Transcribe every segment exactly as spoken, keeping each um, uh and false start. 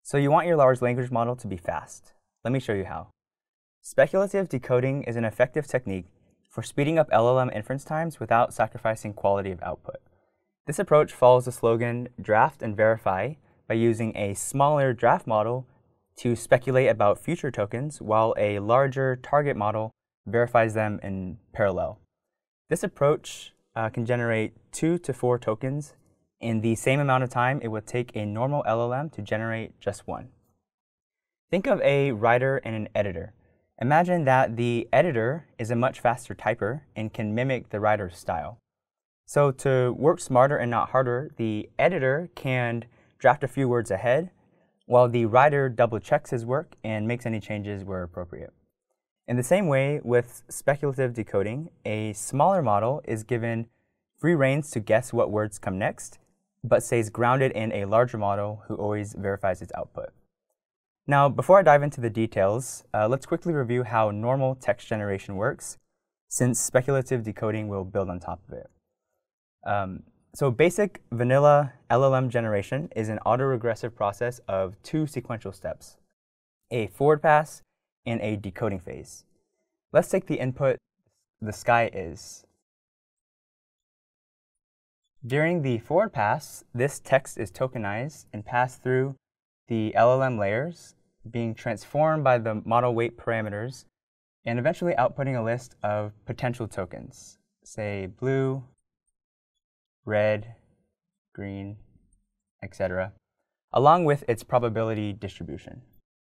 So you want your large language model to be fast. Let me show you how. Speculative decoding is an effective technique for speeding up L L M inference times without sacrificing quality of output. This approach follows the slogan draft and verify by using a smaller draft model to speculate about future tokens while a larger target model verifies them in parallel. This approach uh, can generate two to four tokens in the same amount of time it would take a normal L L M to generate just one. Think of a writer and an editor. Imagine that the editor is a much faster typer and can mimic the writer's style. So to work smarter and not harder, the editor can draft a few words ahead, while the writer double checks his work and makes any changes where appropriate. In the same way, with speculative decoding, a smaller model is given free reins to guess what words come next, but stays grounded in a larger model who always verifies its output. Now, before I dive into the details, uh, let's quickly review how normal text generation works, since speculative decoding will build on top of it. Um, so basic vanilla L L M generation is an autoregressive process of two sequential steps, a forward pass and a decoding phase. Let's take the input the sky is. During the forward pass, this text is tokenized and passed through the L L M layers, being transformed by the model weight parameters, and eventually outputting a list of potential tokens, say blue, red, green, et cetera, along with its probability distribution.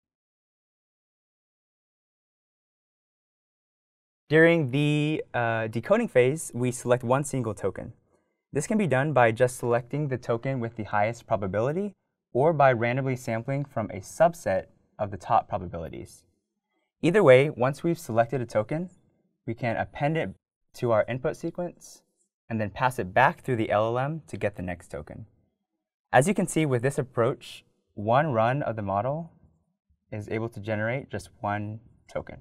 During the uh, decoding phase, we select one single token. This can be done by just selecting the token with the highest probability or by randomly sampling from a subset of the top probabilities. Either way, once we've selected a token, we can append it to our input sequence and then pass it back through the L L M to get the next token. As you can see with this approach, one run of the model is able to generate just one token.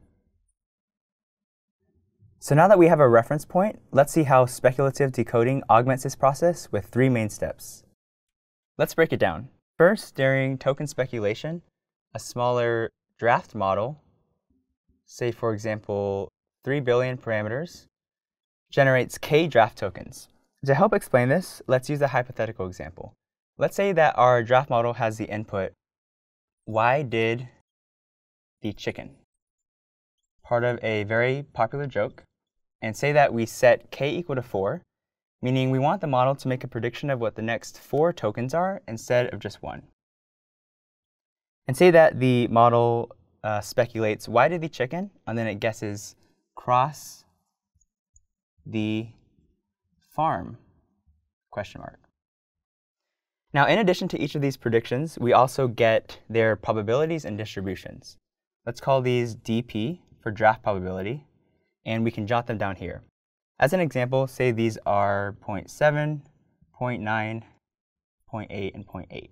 So now that we have a reference point, let's see how speculative decoding augments this process with three main steps. Let's break it down. First, during token speculation, a smaller draft model, say for example three billion parameters, generates k draft tokens. To help explain this, let's use a hypothetical example. Let's say that our draft model has the input, why did the chicken? Part of a very popular joke, and say that we set k equal to four, meaning we want the model to make a prediction of what the next four tokens are instead of just one. And say that the model uh, speculates, why did the chicken? And then it guesses cross the farm, question mark. Now, in addition to each of these predictions, we also get their probabilities and distributions. Let's call these D P for draft probability, and we can jot them down here. As an example, say these are zero point seven, zero point nine, zero point eight, and zero point eight.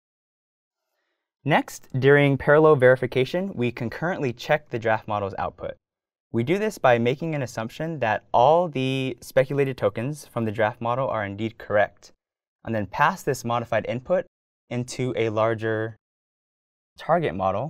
Next, during parallel verification, we concurrently check the draft model's output. We do this by making an assumption that all the speculated tokens from the draft model are indeed correct, and then pass this modified input into a larger target model,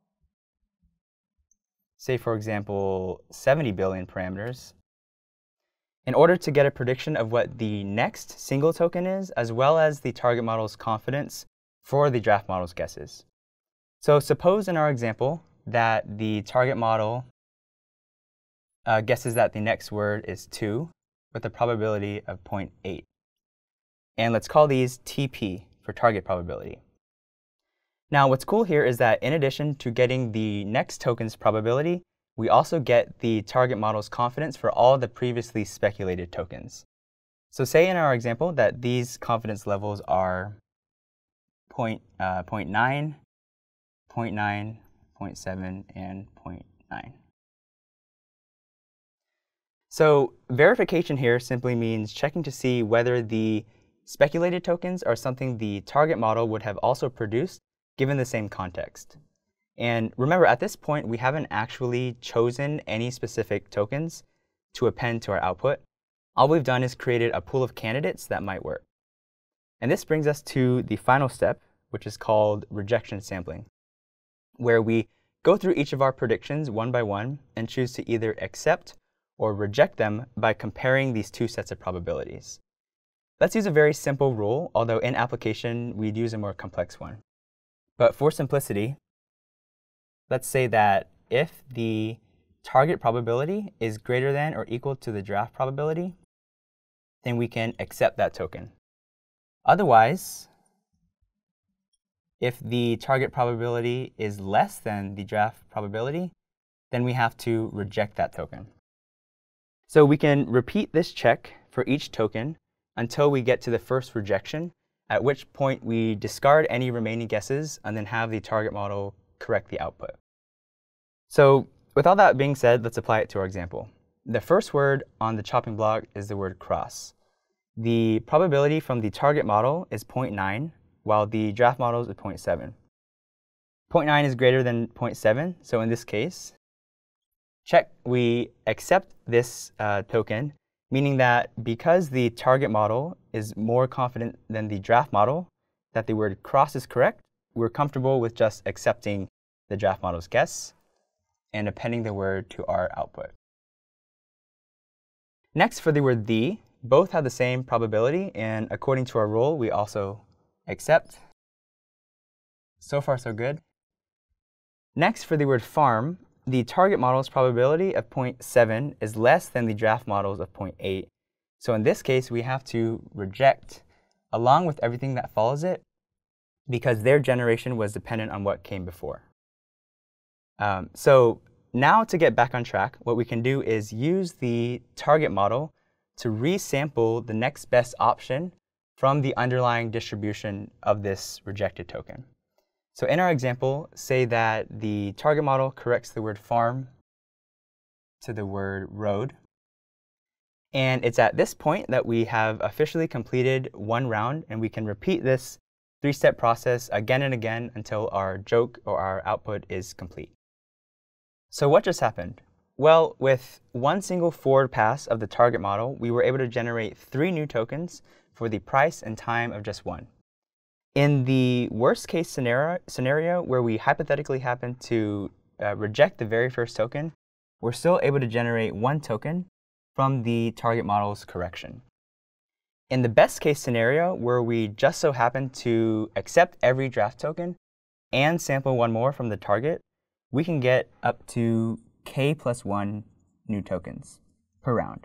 say for example seventy billion parameters, in order to get a prediction of what the next single token is, as well as the target model's confidence for the draft model's guesses. So suppose in our example that the target model uh, guesses that the next word is two with a probability of zero point eight. And let's call these T P for target probability. Now what's cool here is that in addition to getting the next token's probability, we also get the target model's confidence for all the previously speculated tokens. So say in our example that these confidence levels are zero point nine, zero point nine, zero point seven, and zero point nine. So verification here simply means checking to see whether the speculated tokens are something the target model would have also produced given the same context. And remember, at this point, we haven't actually chosen any specific tokens to append to our output. All we've done is created a pool of candidates that might work. And this brings us to the final step, which is called rejection sampling, where we go through each of our predictions one by one and choose to either accept or reject them by comparing these two sets of probabilities. Let's use a very simple rule, although in application we'd use a more complex one. But for simplicity, let's say that if the target probability is greater than or equal to the draft probability, then we can accept that token. Otherwise, if the target probability is less than the draft probability, then we have to reject that token. So we can repeat this check for each token until we get to the first rejection, at which point we discard any remaining guesses and then have the target model correct the output. So with all that being said, let's apply it to our example. The first word on the chopping block is the word cross. The probability from the target model is zero point nine, while the draft model is zero point seven. zero point nine is greater than zero point seven, so in this case, check, we accept this uh, token, meaning that because the target model is more confident than the draft model that the word cross is correct, we're comfortable with just accepting the draft model's guess and appending the word to our output. Next, for the word the, both have the same probability, and according to our rule, we also accept. So far, so good. Next, for the word farm, the target model's probability of zero point seven is less than the draft model's of zero point eight. So in this case, we have to reject along with everything that follows it because their generation was dependent on what came before. Um, so now to get back on track, what we can do is use the target model to resample the next best option from the underlying distribution of this rejected token. So in our example, say that the target model corrects the word farm to the word road. And it's at this point that we have officially completed one round, and we can repeat this three-step process again and again until our joke or our output is complete. So what just happened? Well, with one single forward pass of the target model, we were able to generate three new tokens for the price and time of just one. In the worst case scenario, scenario where we hypothetically happen to uh, reject the very first token, we're still able to generate one token from the target model's correction. In the best case scenario, where we just so happen to accept every draft token and sample one more from the target, we can get up to k plus one new tokens per round.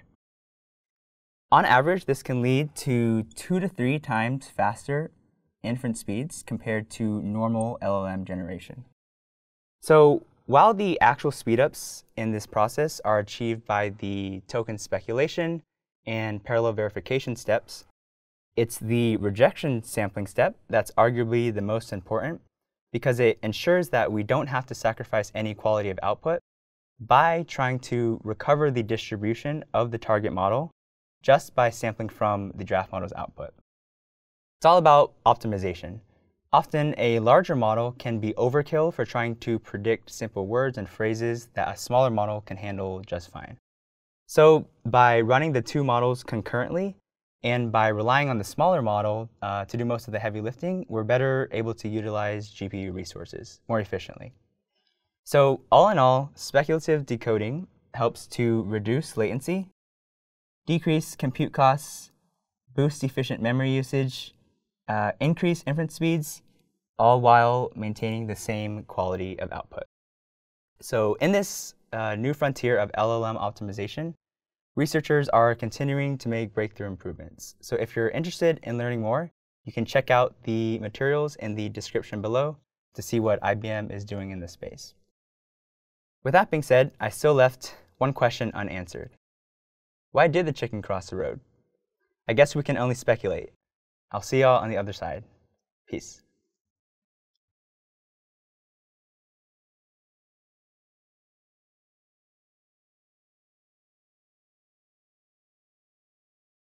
On average, this can lead to two to three times faster inference speeds compared to normal L L M generation. So while the actual speedups in this process are achieved by the token speculation and parallel verification steps, it's the rejection sampling step that's arguably the most important because it ensures that we don't have to sacrifice any quality of output by trying to recover the distribution of the target model just by sampling from the draft model's output. It's all about optimization. Often, a larger model can be overkill for trying to predict simple words and phrases that a smaller model can handle just fine. So by running the two models concurrently and by relying on the smaller model uh, to do most of the heavy lifting, we're better able to utilize G P U resources more efficiently. So all in all, speculative decoding helps to reduce latency, decrease compute costs, boost efficient memory usage, Uh, increase inference speeds, all while maintaining the same quality of output. So in this uh, new frontier of L L M optimization, researchers are continuing to make breakthrough improvements. So if you're interested in learning more, you can check out the materials in the description below to see what I B M is doing in this space. With that being said, I still left one question unanswered. Why did the chicken cross the road? I guess we can only speculate. I'll see y'all on the other side. Peace.